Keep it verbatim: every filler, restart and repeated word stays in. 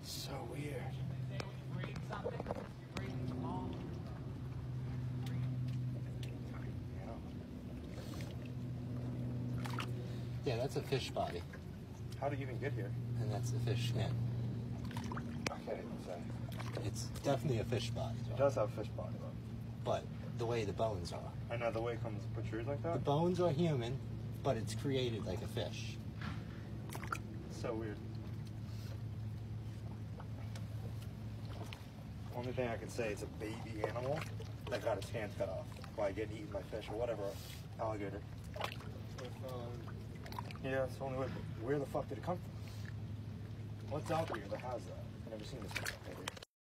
So weird. Yeah, that's a fish body. How did you even get here? And that's the fish skin. I can't even say. It's definitely a fish body. It does have a fish body, though. But the way the bones are. I know the way it comes protrudes like that. The bones are human, but it's created like a fish. So weird. Only thing I can say is a baby animal that got its hand cut off by getting eaten by fish or whatever, alligator. If, um, yeah, it's the only way. But where the fuck did it come from? What's out here that has that? I've never seen this before.